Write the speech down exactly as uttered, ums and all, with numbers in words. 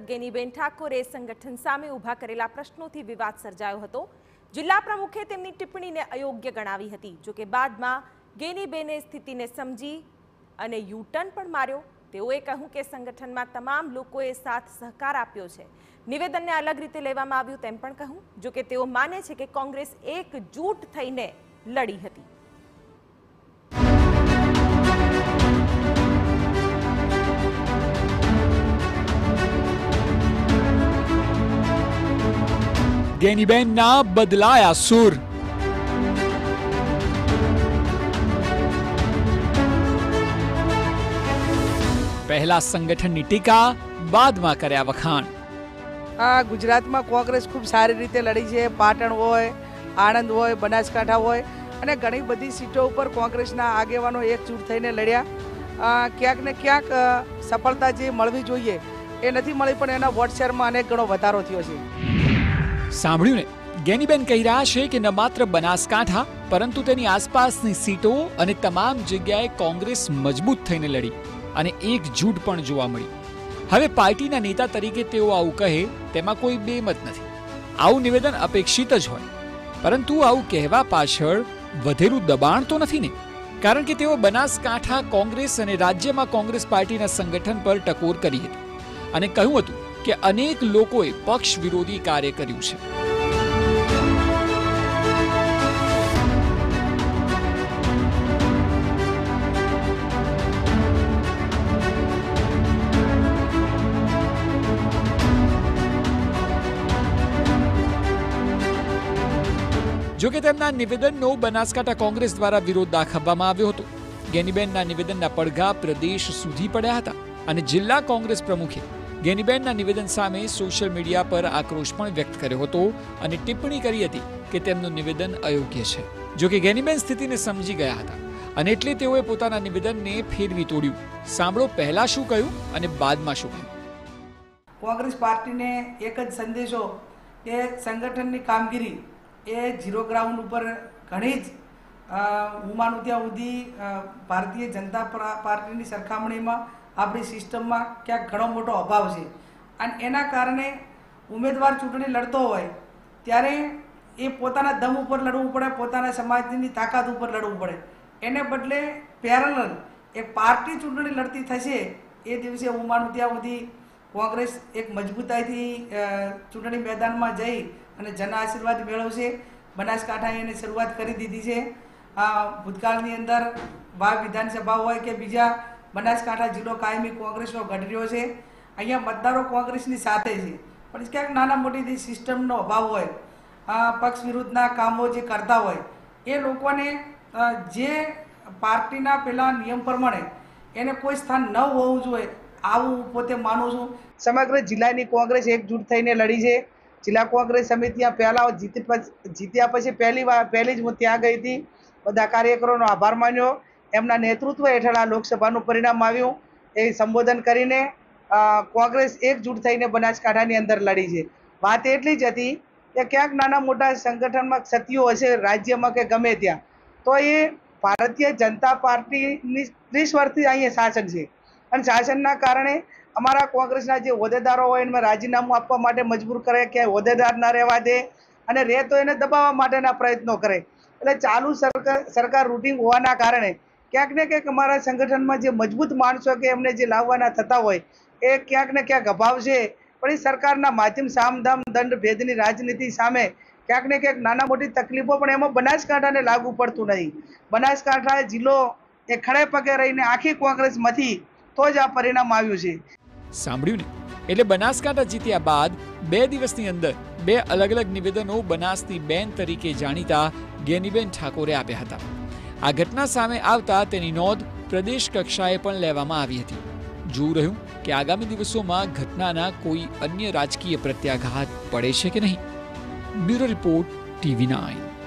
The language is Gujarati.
ગેનીબેન ઠાકોરે સંગઠન સામે ઊભા કરેલા પ્રશ્નોથી વિવાદ સર્જાયો હતો। જિલ્લા પ્રમુખે તેમની ટિપ્પણીને અયોગ્ય ગણાવી હતી। જો કે બાદમાં ગેનીબેને સ્થિતિને સમજી અને યુ ટર્ન પણ માર્યો। તેઓએ કહ્યું કે સંગઠનમાં તમામ લોકોએ સાથ સહકાર આપ્યો છે। નિવેદનને અલગ રીતે લેવામાં આવ્યું તેમ પણ કહ્યું। જો કે તેઓ માને છે કે કોંગ્રેસ એકજૂટ થઈને લડી હતી। ગેનીબેનના બદલાયા સૂર। પહેલા સંગઠનની ટીકા, બાદમાં કર્યા વખાણ। આ ગુજરાતમાં કોંગ્રેસ ખૂબ સારી રીતે લડી છે। પાટણ હોય, આણંદ હોય, બનાસકાંઠા હોય અને ઘણી બધી સીટો ઉપર કોંગ્રેસના આગેવાનો એકજૂટ થઈને લડ્યા। ક્યાંક ને ક્યાંક સફળતા જે મળવી જોઈએ એ નથી મળી, પણ એના વોટ શેરમાં અનેક ગણો વધારો થયો છે। સાંભળ્યું ને? ગેનીબેન કહી રહ્યા છે કે ન માત્ર બનાસકાંઠા પરંતુ તેની આસપાસની સીટો અને તમામ જગ્યાએ કોંગ્રેસ મજબૂત થઈને લડી અને એકજૂટ પણ જોવા મળી। હવે પાર્ટીના નેતા તરીકે તેઓ આવું કહે તેમાં કોઈ બેમત નથી। આવું નિવેદન અપેક્ષિત જ હોય, પરંતુ આવું કહેવા પાછળ વધેલું દબાણ તો નથી ને? કારણ કે તેઓ બનાસકાંઠા કોંગ્રેસ અને રાજ્યમાં કોંગ્રેસ પાર્ટીના સંગઠન પર ટકોર કરી હતી અને કહ્યું હતું કે અનેક લોકોએ પક્ષ વિરોધી કાર્ય કર્યું છે। જો કે તેમના નિવેદનનો બનાસકાંઠા કોંગ્રેસ દ્વારા વિરોધ દાખવવામાં આવ્યો હતો। ગેનીબેનના નિવેદનના પડઘા પ્રદેશ સુધી પડ્યા હતા અને જિલ્લા કોંગ્રેસ પ્રમુખે ગેનીબેનના નિવેદન સામે સોશિયલ મીડિયા પર આક્રોશ પણ વ્યક્ત કર્યો હતો અને ટિપ્પણી કરી હતી કે તેમનું નિવેદન અયોગ્ય છે। જો કે ગેનીબેન સ્થિતિને સમજી ગયા હતા અને એટલે તેઓએ પોતાના નિવેદનને ફેરવી તોડ્યું। સાંભળો પહેલા શું કહ્યું અને બાદમાં શું કહ્યું। કોંગ્રેસ પાર્ટીને એક જ સંદેશો કે સંગઠનની કામગીરી એ ઝીરો ગ્રાઉન્ડ ઉપર ઘણી જ હું માનું ત્યાં સુધી ભારતીય જનતા પાર્ટીની સરખામણીમાં આપણી સિસ્ટમમાં ક્યાંક ઘણો મોટો અભાવ છે અને એના કારણે ઉમેદવાર ચૂંટણી લડતો હોય ત્યારે એ પોતાના દમ ઉપર લડવું પડે, પોતાના સમાજની તાકાત ઉપર લડવું પડે। એને બદલે પેરેલલ એક પાર્ટી ચૂંટણી લડતી થશે એ દિવસે હું માનું ત્યાં સુધી કોંગ્રેસ એક મજબૂતાઈથી ચૂંટણી મેદાનમાં જઈ અને જન આશીર્વાદ મેળવશે। બનાસકાંઠાએ એને શરૂઆત કરી દીધી છે। ભૂતકાળની અંદર વાવ વિધાનસભા હોય કે બીજા બનાસકાંઠા જિલ્લો કાયમી કોંગ્રેસનો ગઢ રહ્યો છે। અહીંયા મતદારો કોંગ્રેસની સાથે છે, પણ ક્યાંક નાના મોટી સિસ્ટમનો અભાવ હોય, પક્ષ વિરુદ્ધના કામો જે કરતા હોય એ લોકોને જે પાર્ટીના પેલા નિયમ પ્રમાણે એને કોઈ સ્થાન ન હોવું જોઈએ આવું હું પોતે માનું છું। સમગ્ર જિલ્લાની કોંગ્રેસ એકજૂટ થઈને લડી છે। જિલ્લા કોંગ્રેસ સમિતિ પહેલાં જીતી જીત્યા પછી પહેલી વાર પહેલી જ હું ત્યાં ગઈ હતી। બધા કાર્યકરોનો આભાર માન્યો। એમના નેતૃત્વ હેઠળ આ લોકસભાનું પરિણામ આવ્યું। એ સંબોધન કરીને કોંગ્રેસ એકજૂટ થઈને બનાસકાંઠાની અંદર લડી છે। વાત એટલી જ હતી કે ક્યાંક નાના મોટા સંગઠનમાં ક્ષતિઓ હશે રાજ્યમાં કે ગમે ત્યાં, તો એ ભારતીય જનતા પાર્ટીની ત્રીસ વર્ષથી અહીંયા શાસન છે અને શાસનના કારણે અમારા કોંગ્રેસના જે હોદ્દેદારો હોય એમાં રાજીનામું આપવા માટે મજબૂર કરે કે હોદ્દેદાર ન રહેવા દે અને રહે તો એને દબાવવા માટેના પ્રયત્નો કરે। એટલે ચાલુ સરકાર સરકાર રૂટિંગ હોવાના કારણે ક્યાંક ને ક્યાંક અમારા સંગઠનમાં જે મજબૂત માણસો કે એમને જે લાવવાના થતા હોય એ ક્યાંક ને ક્યાંક અભાવ છે। પણ એ સરકારના માધ્યમ સામધામ દંડ ભેદની રાજનીતિ સામે ક્યાંક ને ક્યાંક નાના મોટી તકલીફો, પણ એમાં બનાસકાંઠાને લાગુ પડતું નથી। બનાસકાંઠા જિલ્લો એ ખડે પગે રહીને આખી કોંગ્રેસમાંથી તો જ આ પરિણામ આવ્યું છે। સાંભળ્યું ને? એટલે બનાસકાંઠા જીત્યા બાદ બે દિવસની અંદર બે અલગ અલગ નિવેદનો બનાસની બેન તરીકે જાણીતા ગેનીબેન ઠાકોરે આપ્યા હતા। આ ઘટના સામે આવતા તેની નોંધ પ્રદેશ કક્ષાએ પણ લેવામાં આવી હતી। જોવું રહ્યું કે આગામી દિવસોમાં ઘટનાના કોઈ અન્ય રાજકીય પ્રત્યાઘાત પડે છે કે નહીં। Bureau report TV nine.